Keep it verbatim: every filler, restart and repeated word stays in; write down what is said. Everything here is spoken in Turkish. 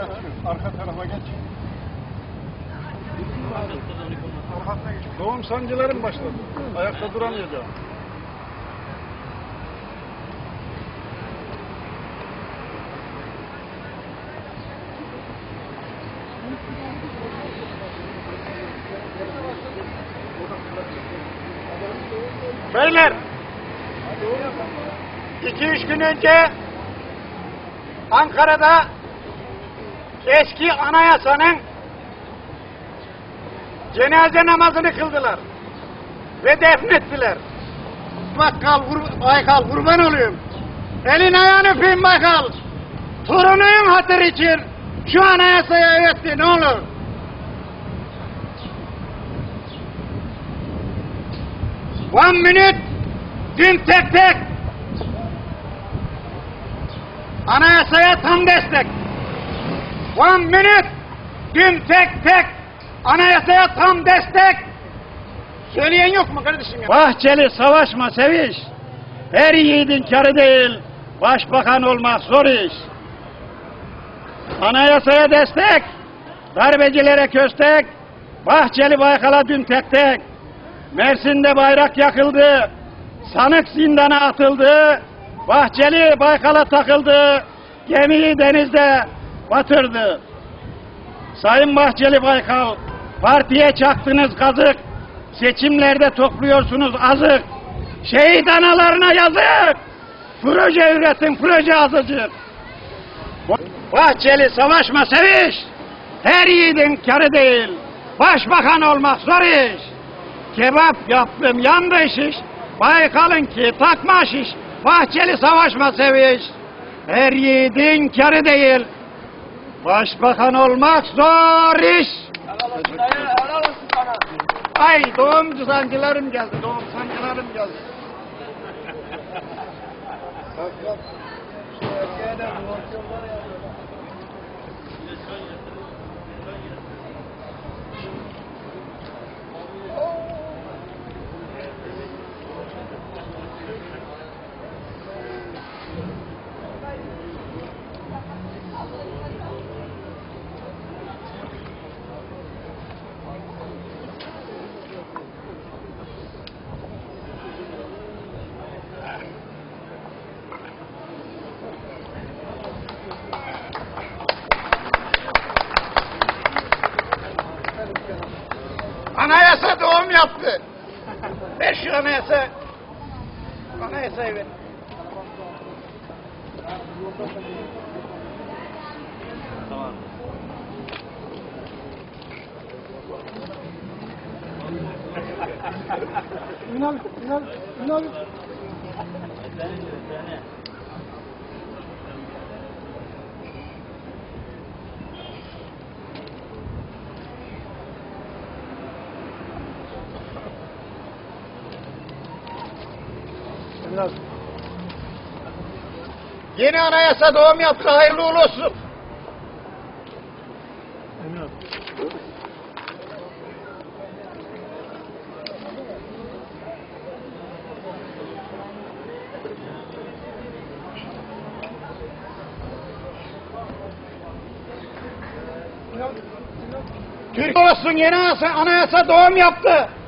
Arka tarafa geç. Arkasına geç. Doğum sancılarım başladı. Ayakta duramayacağım. Beyler, iki üç gün önce Ankara'da eski anayasanın cenaze namazını kıldılar ve defnettiler. Bakkal, Baykal kurban olayım. Elin ayağını öpeyim Baykal. Torunun hatırı için şu anayasaya evet de ne olur. One minute, dün tek tek anayasaya tam destek. One minute, dün tek tek anayasaya tam destek. Söyleyen yok mu kardeşim ya? Bahçeli savaşma Seviş. Her yiğidin kârı değil, başbakan olmak zor iş. Anayasaya destek, darbecilere köstek, Bahçeli Baykal'a dün tek tek. Mersin'de bayrak yakıldı, sanık zindana atıldı, Bahçeli Baykal'a takıldı, gemiyi denizde batırdı. Sayın Bahçeli Baykal, partiye çaktınız kazık, seçimlerde topluyorsunuz azık, şehit analarına yazık, proje üretin, proje azıcık. Bahçeli savaşma Seviş, her yiğidin kârı değil, başbakan olmak zor iş. Kebap yaptım yandı şiş, Baykal'ın ki takma şiş, Bahçeli savaşma Seviş, her yiğidin kârı değil, başbakan olmak zor iş. Helal olsun dayı, helal olsun sana. Ay doğumcu sancılarım geldi, doğum sancılarım geldi. Bak bak, şu erkeğe de motivasyonlar yazıyor. Anayasa doğum yaptı. Ver şu anayasa. Anayasayı ver. Tamam. Ünal, Ünal, Ünal. Seni diyor, seni. Ünal. Yeni anayasa doğum yaptı, hayırlı uğurlu olsun. Ünal. Türkiye olsun yeni anayasa, anayasa doğum yaptı.